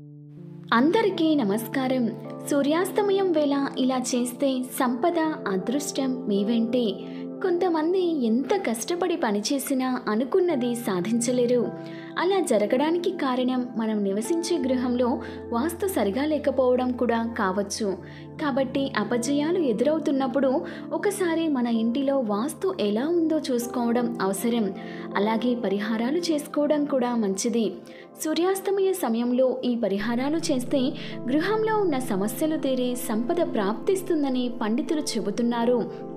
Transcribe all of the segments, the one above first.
అందరికీ నమస్కారం. సూర్యాస్తమయం వేళ ఇలా చేస్తే సంపద, అదృష్టం మీ వెంటే. కొంతమంది ఎంత కష్టపడి పనిచేసినా అనుకున్నది సాధించలేరు. అలా జరగడానికి కారణం మనం నివసించే గృహంలో వాస్తు సరిగా లేకపోవడం కూడా కావచ్చు. కాబట్టి అపజయాలు ఎదురవుతున్నప్పుడు ఒకసారి మన ఇంటిలో వాస్తు ఎలా ఉందో చూసుకోవడం అవసరం. అలాగే పరిహారాలు చేసుకోవడం కూడా మంచిది. సూర్యాస్తమయ సమయంలో ఈ పరిహారాలు చేస్తే గృహంలో ఉన్న సమస్యలు తీరి సంపద ప్రాప్తిస్తుందని పండితులు చెబుతున్నారు.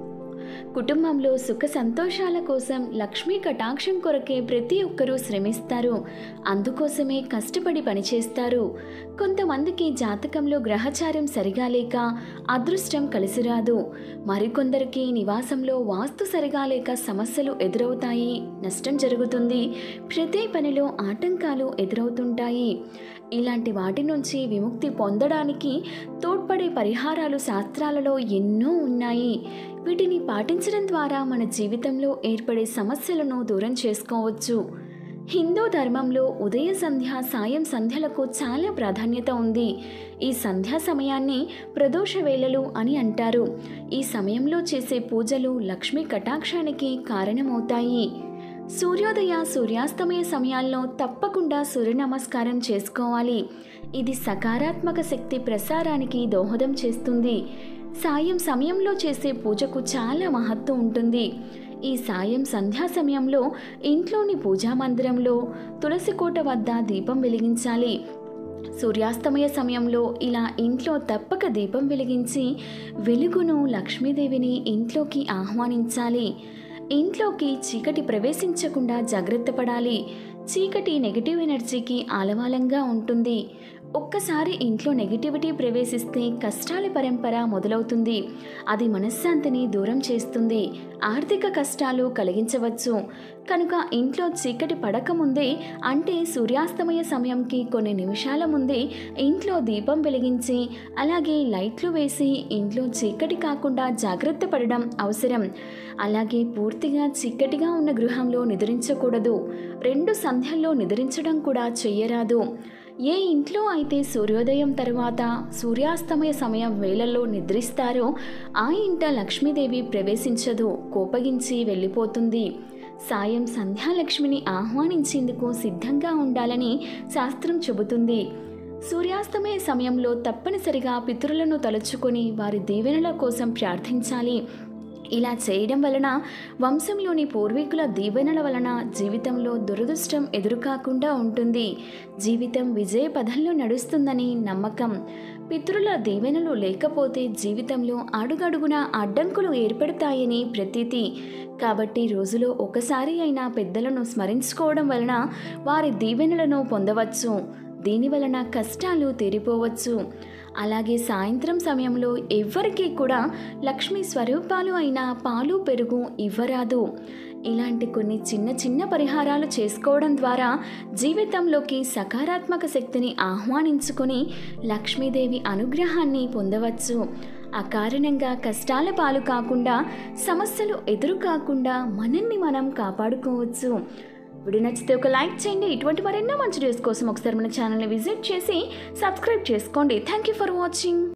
కుటుంబంలో సుఖ సంతోషాల కోసం లక్ష్మీ కటాక్షం కొరకే ప్రతి ఒక్కరూ శ్రమిస్తారు. అందుకోసమే కష్టపడి పనిచేస్తారు. కొంతమందికి జాతకంలో గ్రహచారం సరిగా లేక అదృష్టం కలిసిరాదు. మరికొందరికి నివాసంలో వాస్తు సరిగా లేక సమస్యలు ఎదురవుతాయి, నష్టం జరుగుతుంది, ప్రతి పనిలో ఆటంకాలు ఎదురవుతుంటాయి. ఇలాంటి వాటి నుంచి విముక్తి పొందడానికి తోడ్పడే పరిహారాలు శాస్త్రాలలో ఎన్నో ఉన్నాయి. వీటిని పాటించడం ద్వారా మన జీవితంలో ఏర్పడే సమస్యలను దూరం చేసుకోవచ్చు. హిందూ ధర్మంలో ఉదయ సంధ్య, సాయం సంధ్యలకు చాలా ప్రాధాన్యత ఉంది. ఈ సంధ్యా సమయాన్ని ప్రదోష వేళలు అని అంటారు. ఈ సమయంలో చేసే పూజలు లక్ష్మీ కటాక్షానికి కారణమవుతాయి. సూర్యోదయ, సూర్యాస్తమయ సమయాల్లో తప్పకుండా సూర్య నమస్కారం చేసుకోవాలి. ఇది సకారాత్మక శక్తి ప్రసారానికి దోహదం చేస్తుంది. సాయం సమయంలో చేసే పూజకు చాలా మహత్వం ఉంటుంది. ఈ సాయం సంధ్యా సమయంలో ఇంట్లోని పూజా మందిరంలో తులసి కోట వద్ద దీపం వెలిగించాలి. సూర్యాస్తమయ సమయంలో ఇలా ఇంట్లో తప్పక దీపం వెలిగించి వెలుగును, లక్ష్మీదేవిని ఇంట్లోకి ఆహ్వానించాలి. ఇంట్లోకి చీకటి ప్రవేశించకుండా జాగ్రత్త పడాలి. చీకటి నెగిటివ్ ఎనర్జీకి ఆలవాలంగా ఉంటుంది. ఒక్కసారి ఇంట్లో నెగిటివిటీ ప్రవేశిస్తే కష్టాల పరంపర మొదలవుతుంది. అది మనశ్శాంతిని దూరం చేస్తుంది, ఆర్థిక కష్టాలు కలిగించవచ్చు. కనుక ఇంట్లో చీకటి పడకముందే, అంటే సూర్యాస్తమయ సమయంకి కొన్ని నిమిషాల ముందే ఇంట్లో దీపం వెలిగించి అలాగే లైట్లు వేసి ఇంట్లో చీకటి కాకుండా జాగ్రత్త పడడం అవసరం. అలాగే పూర్తిగా చీకటిగా ఉన్న గృహంలో నిద్రించకూడదు. 2 సంధ్యల్లో నిద్రించడం కూడా చెయ్యరాదు. ఏ ఇంట్లో అయితే సూర్యోదయం తర్వాత సూర్యాస్తమయ సమయం వేళల్లో నిద్రిస్తారో ఆ ఇంట లక్ష్మీదేవి ప్రవేశించదు, కోపగించి వెళ్ళిపోతుంది. సాయం సంధ్యాలక్ష్మిని ఆహ్వానించేందుకు సిద్ధంగా ఉండాలని శాస్త్రం చెబుతుంది. సూర్యాస్తమయ సమయంలో తప్పనిసరిగా పితరులను తలుచుకొని వారి దీవెనల కోసం ప్రార్థించాలి. ఇలా చేయడం వలన వంశంలోని పూర్వీకుల దీవెనల వలన జీవితంలో దురదృష్టం ఎదురుకాకుండా ఉంటుంది. జీవితం విజయ పథంలో నడుస్తుందని నమ్మకం. పితరుల దీవెనలు లేకపోతే జీవితంలో అడుగడుగునా అడ్డంకులు ఏర్పడతాయని ప్రతీతి. కాబట్టి రోజులో ఒకసారి అయినా పెద్దలను స్మరించుకోవడం వలన వారి దీవెనలను పొందవచ్చు. దీని వలన కష్టాలు తీరిపోవచ్చు. అలాగే సాయంత్రం సమయంలో ఎవ్వరికీ కూడా లక్ష్మీ స్వరూపాలు అయిన పాలు, పెరుగు ఇవ్వరాదు. ఇలాంటి కొన్ని చిన్న చిన్న పరిహారాలు చేసుకోవడం ద్వారా జీవితంలోకి సకారాత్మక శక్తిని ఆహ్వానించుకొని లక్ష్మీదేవి అనుగ్రహాన్ని పొందవచ్చు. అకారణంగా కష్టాల పాలు కాకుండా, సమస్యలు ఎదురు కాకుండా మనల్ని మనం కాపాడుకోవచ్చు. వీడియో నచ్చితే ఒక లైక్ చేయండి. ఇటువంటి మరెన్నో మంచి వీడియోస్ కోసం ఒకసారి మన ఛానల్ని విజిట్ చేసి సబ్స్క్రైబ్ చేసుకోండి. Thank you for watching.